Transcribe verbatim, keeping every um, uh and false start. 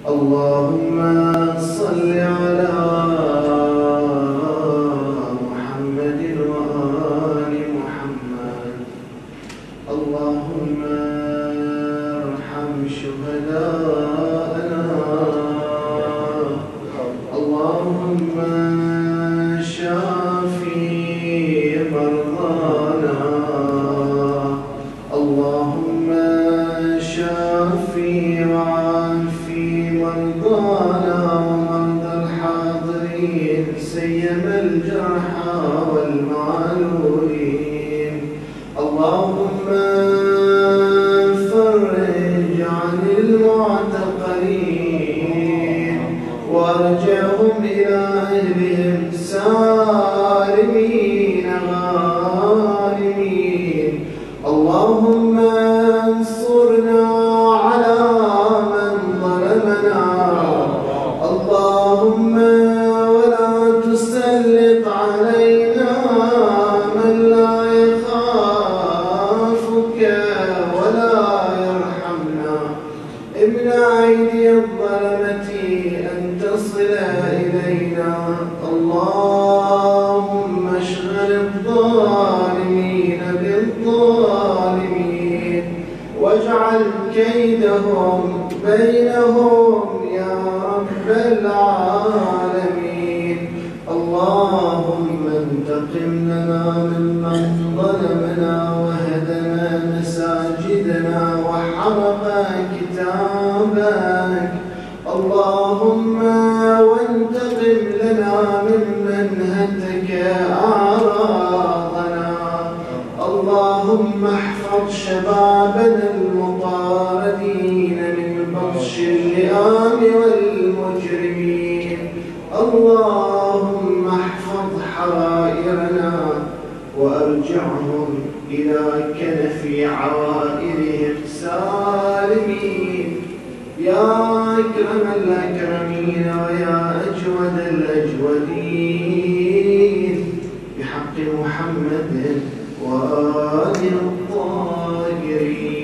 اللهم صل على محمد وآل محمد. اللهم ارحم شهداءنا. اللهم شافي مرضانا. اللهم شافي وعافي مرضانا ومرضى الحاضرين سيما الجرحى والمعلولين. اللهم فرج عن المعتقلين وارجعهم إلى أهلهم سالمين غانمين. اللهم انصرنا على من ظلمنا. اللهم ولا تسلط علينا من لا يخافك ولا يرحمنا. امنع أيدي الظلمة أن تصل إلينا. اللهم اشغل الظالمين بالظالمين واجعل كيدهم بينهم يا رب العالمين. اللهم انتقم لنا ممن ظلمنا وهدم مساجدنا وحرق كتابك. اللهم وانتقم لنا ممن هتك أعراضنا. اللهم احفظ شبابنا المطاردين من بطش اللئام والمجرمين. اللهم احفظ حرائرنا وارجعهم إلى كنف عوائلهم سالمين يا أكرم الأكرمين ويا أجود الأجودين بحق محمد وآل الطاهرين.